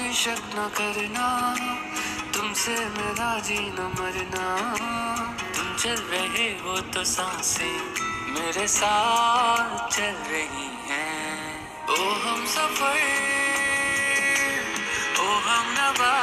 शक न करना, तुमसे मेरा जीना मरना। तुम चल रहे हो तो सांसें मेरे साथ चल रही हैं। ओ हम सफर, ओ हम नवा,